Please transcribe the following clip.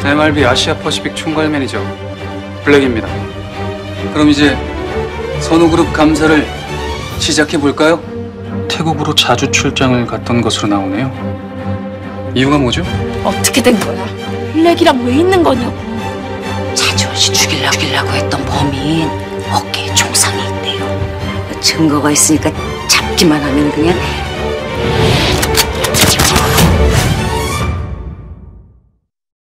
MRB 아시아 퍼시픽 총괄 매니저 블랙입니다. 그럼 이제 선우그룹 감사를 시작해 볼까요? 태국으로 자주 출장을 갔던 것으로 나오네요. 이유가 뭐죠? 어떻게 된 거야? 블랙이랑 왜 있는 거냐고. 차지원 씨 죽이려고 했던 범인 어깨에 총상이 있대요. 증거가 있으니까 잡기만 하면 그냥